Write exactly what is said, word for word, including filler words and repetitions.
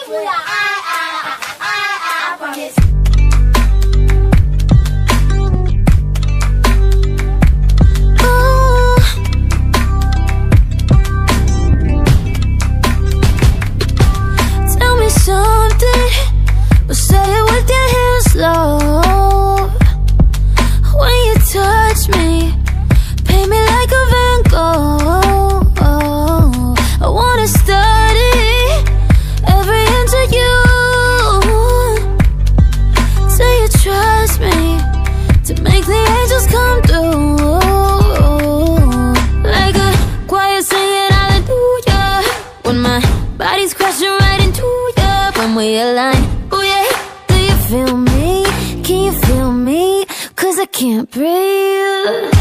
booyah, I, I, I, I, I promise. Tell me something, but say it with your hands slow. When you touch me, paint me like a Van Gogh. I wanna study every inch of you. Say you trust me to make the angels come through. Like a choir singing hallelujah, when my body's crashing right into you. When we align, oh yeah. Do you feel me? Can you feel me? Cause I can't breathe.